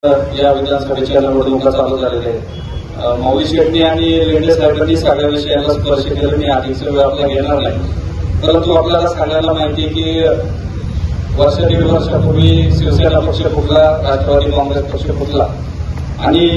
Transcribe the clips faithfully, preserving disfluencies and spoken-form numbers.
या विधानसभेच्या निवडणुका चालू झालेल्या आहेत। मौली शेट्टी आणि लेंडे साहेबांनी सगळ्या विषयाला स्पर्श केला, मी अधिकचा वेळ आपला घेणार नाही, परंतु आपल्याला सांगायला माहिती आहे की वर्ष दीड वर्षापूर्वी शिवसेना पक्ष फुटला, राष्ट्रवादी काँग्रेस पक्ष फुटला आणि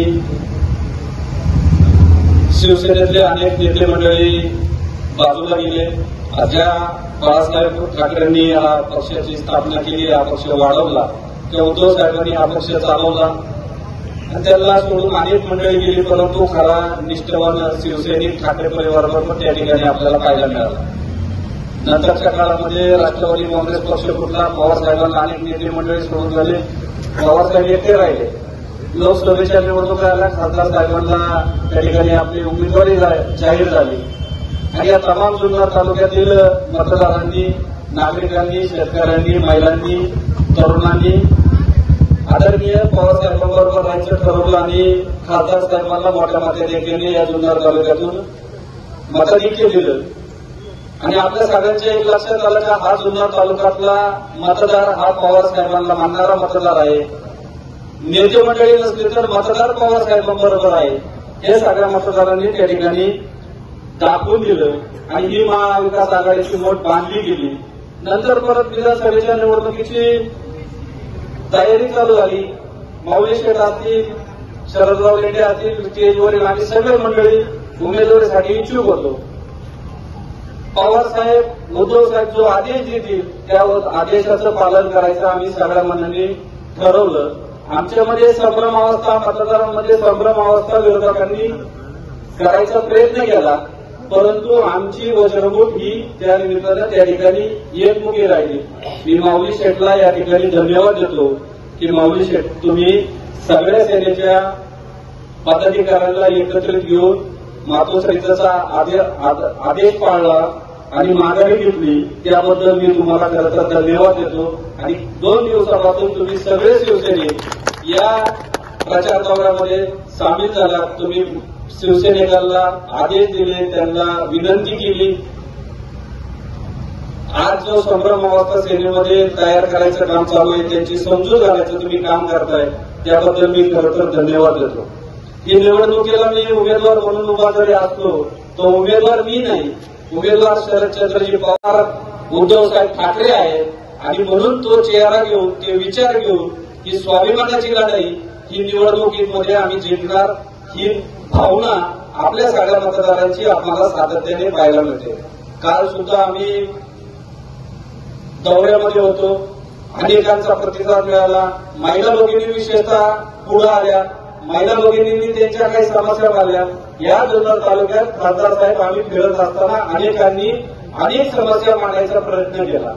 शिवसेनेतले अनेक नेते मंडळी बाजूला गेले। ज्या बाळासाहेब ठाकरेंनी या पक्षाची स्थापना केली, हा पक्ष वाढवला, त्या उद्धव साहेबांनी हा पक्ष चालवला आणि त्याला सोडून अनेक मंडळी गेली, परंतु खरा निष्ठावान शिवसैनिक ठाकरे परिवाराबरोबर त्या ठिकाणी आपल्याला पाहायला मिळाला। नंतरच्या काळामध्ये राष्ट्रवादी काँग्रेस पक्ष फुटला, पवार साहेबांना अनेक नेते मंडळी सोडून झाले, पवार साहेब एकटे राहिले। लोकसभेच्या निवडणुका आल्या, खासदार साहेबांना त्या ठिकाणी आपली उमेदवारी जाहीर झाली आणि या तमाम जुन्नर तालुक्यातील मतदारांनी, नागरिकांनी, शेतकऱ्यांनी, महिलांनी, तरुणांनी आदरणीय पवार साहेबांबरोबर राहायचं ठरवलं आणि खासदार साहेबांना मोठ्या मताधिक्याने या जुन्नर तालुक्यातून मताधिक्य दिलं आणि आपल्या सगळ्यांच्या एक लक्षात आलं का हा जुन्नर तालुक्यातला मतदार हा पवार साहेबांना मानणारा मतदार आहे। नेते मंडळी नसली तर मतदार पवार साहेबांबरोबर आहे, हे सगळ्या मतदारांनी त्या ठिकाणी दाखवून दिलं आणि ही महाविकास आघाडीची मोठ बांधली गेली। नंतर परत विधानसभेच्या निवडणुकीची तयारी चालू झाली। मौली शेठ असतील, शरदराव लेंडे असतील, स्टेजवरील आम्ही सगळे मंडळी उमेदवारीसाठी इच्छुक होतो। पवार साहेब, उद्धव साहेब जो आदेश देतील त्या आदेशाचं पालन करायचं आम्ही सगळ्या मंडळींनी ठरवलं। आमच्यामध्ये संभ्रम अवस्था, मतदारांमध्ये संभ्रम अवस्था विरोधकांनी करायचा प्रयत्न केला, परंतु आमची वज्रमूठ ही त्या निमित्तानं त्या ठिकाणी एकमुखी राहिली। मी मौली शेठला या ठिकाणी धन्यवाद देतो की मौली शेठ, तुम्ही सगळ्या सेनेच्या पदाधिकाऱ्यांना एकत्रित घेऊन मातोश्रीचा आदेश पाळला आणि माघारी घेतली, त्याबद्दल मी तुम्हाला खरं तर धन्यवाद देतो। आणि दोन दिवसापासून तुम्ही सगळे शिवसैनिक या प्रचार दौऱ्यामध्ये सामील झाला, तुम्ही शिवसैनिकांना आदेश दिले, त्यांना विनंती केली। आज जो संभ्रम अवस्था सेनेमध्ये तयार करायचं काम चालू आहे, त्यांची समजूत घालायचं तुम्ही काम करताय, त्याबद्दल मी खरं तर धन्यवाद देतो। ही निवडणुकीला मी उमेदवार म्हणून उभा जरी असलो, तो उमेदवार मी नाही, उमेदवार शरदचंद्रजी पवार, उद्धव साहेब ठाकरे आहेत आणि म्हणून तो चेहरा घेऊन, ते विचार घेऊन ही स्वाभिमानाची लढाई ही निवडणुकीमध्ये आम्ही जिंकणार, ही भावना आपल्या सगळ्या मतदारांची आम्हाला सातत्याने पाहायला मिळते। काल सुद्धा आम्ही दौऱ्यामध्ये होतो, अनेकांचा प्रतिसाद मिळाला, महिला भगिनी विशेषतः पुढे आल्या, महिला भगिनींनी त्यांच्या काही समस्या मांडल्या। या जुन्नर तालुक्यात खासदार साहेब आम्ही फिरत असताना अनेकांनी अनेक समस्या मांडायचा प्रयत्न केला।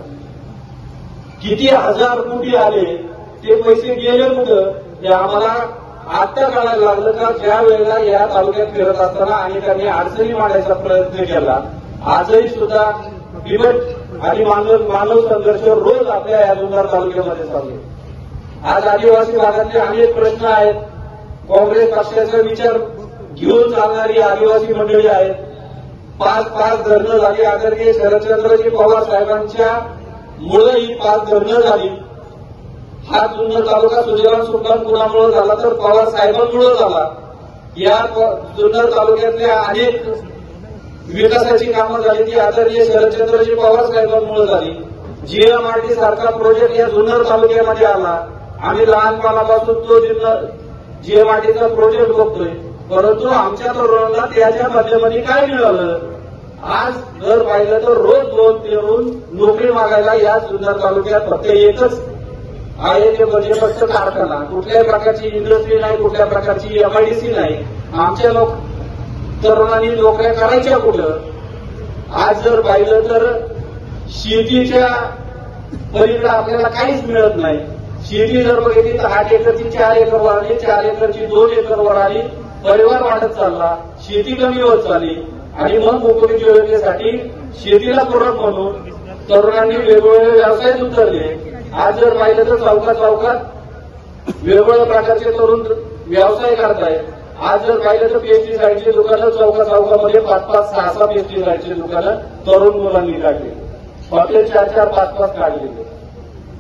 किती हजार कोटी आले, ते पैसे गेले कुठं हे आम्हाला आता कळायला लागलं का ज्या वेळेला या तालुक्यात फिरत असताना अनेकांनी अडचणी मांडायचा प्रयत्न केला। आजही सुद्धा बिबट आणि मानव मानव संघर्ष रोज आपल्या या जुन्नर तालुक्यामध्ये चालू आहे। आज आदिवासी भागातले अनेक प्रश्न आहेत, काँग्रेस पक्षाचा विचार घेऊन चालणारी आदिवासी मंडळी आहेत। पाच पाच धरणं झाली, आदरणीय शरदचंद्रजी पवार साहेबांच्या मुळे ही पाच धरणं झाली। हा जुन्नर तालुका सुजलाम सुफलाम कुणामुळे झाला तर पवार साहेबांमुळे झाला। या जुन्नर तालुक्यातल्या अनेक विकासाची कामं झाली ती आदरणीय शरदचंद्रजी पवार साहेबांमुळे झाली। जीएमआरटी सारखा प्रोजेक्ट या जुन्नर तालुक्यामध्ये आला, आम्ही लहानपणापासून तो जुन्नर जीएमआरटीचा प्रोजेक्ट बघतोय, परंतु आमच्या तरुणांना त्याच्या माध्यमाने काय मिळालं? आज जर पाहिलं तर रोज दोन फिरून नोकरी मागायला या जुन्नर तालुक्यात फक्त एकच आहे, ते म्हणजे फक्त कारखाना। कुठल्याही प्रकारची इंडस्ट्री नाही, कुठल्या प्रकारची एमआयडीसी नाही। आमच्या लोक तरुणांनी नोकऱ्या करायच्या कुठं? आज जर पाहिलं तर शेतीच्या पलीकडे आपल्याला काहीच मिळत नाही। शेती जर बघितली तर आठ एकरची चार एकर वर आली, चार एकरची दोन एकर वर आली, परिवार वाढत चालला, शेती कमी होत चालली आणि मग उपयोगी योजनेसाठी शेतीला पूरक म्हणून तरुणांनी वेगवेगळे व्यवसाय उतरले। आज जर पाहिलं तर चौकात चौकात वेगवेगळ्या प्रकारचे तरुण व्यवसाय करतायत। आज जर पाहिलं तर पेस्टिसाईडची दुकानं चौका चौकामध्ये पाच पाच सहा सहा पेस्टिसाईडची दुकानं तरुण मुलांनी काढली, हॉटेल चार चार पाच पाच काढलेले।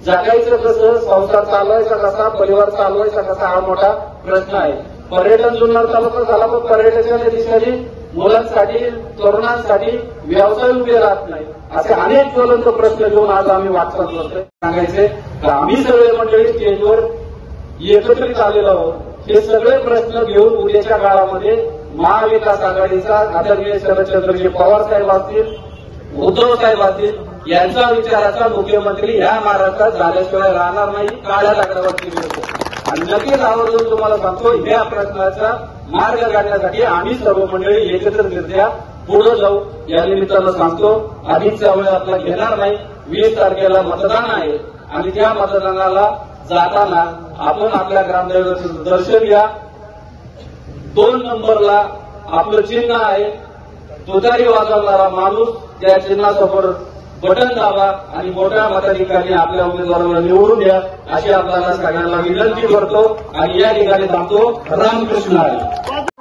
जगायचं कसं, संसार चालवायचा कसा, परिवार चालवायचा कसा, हा मोठा प्रश्न आहे. पर्यटन जुन्नर तालुका झाला, पण पर्यटनाच्या दिशेने मुलांसाठी, तरुणांसाठी व्यवसाय उभे राहत नाही. असे अनेक ज्वलंत प्रश्न घेऊन आज आम्ही वाटचाल करतोय. सांगायचे तर आम्ही सगळे मंडळी स्टेजवर एकत्रित आलेलो आहोत. हे सगळे प्रश्न घेऊन उद्याच्या काळामध्ये महाविकास आघाडीचा आदरणीय शरदचंद्रजी पवार साहेब असतील, उद्धव साहेब असतील यांचा विचाराचा मुख्यमंत्री ह्या महाराष्ट्रात झाल्याशिवाय राहणार नाही. काळ्या लाकडावरती मिळतो आणि नक्कीच आवर्जून तुम्हाला सांगतो, या प्रश्नाचा मार्ग काढण्यासाठी आम्ही सर्व मंडळी एकत्रितरित्या पुढे जाऊ. या निमित्तानं सांगतो, आधीचा वेळ आपला घेणार नाही. वीस तारखेला मतदान आहे आणि त्या मतदानाला जाताना आपण आपल्या ग्रामदैवताचं दर्शन घ्या. दोन नंबरला आपलं चिन्ह आहे, तुतारी वाजवणारा माणूस, त्या चिन्हासमोर बटन दाबा आणि मोठ्या मताधिकारी आपल्या उमेदवाराला निवडून द्या, अशी आपल्याला सगळ्यांना विनंती करतो आणि या ठिकाणी थांबतो. रामकृष्ण हरी.